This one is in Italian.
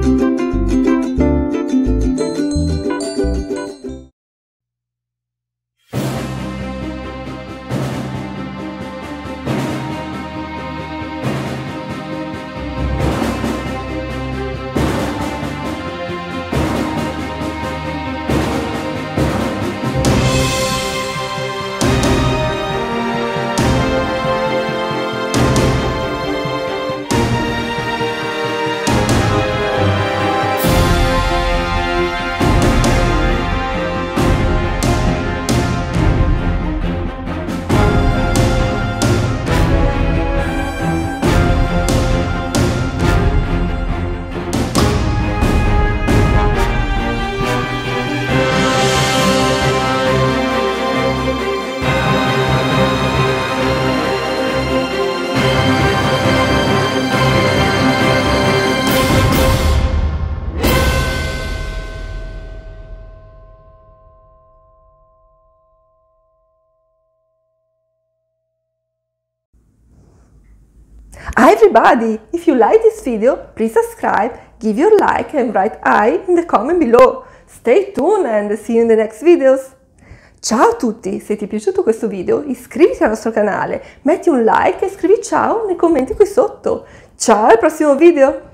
Hi everybody! If you like this video, please subscribe, give your like and write I in the comment below. Stay tuned and see you in the next videos. Ciao a tutti! Se ti è piaciuto questo video iscriviti al nostro canale, metti un like e scrivi ciao nei commenti qui sotto. Ciao al prossimo video!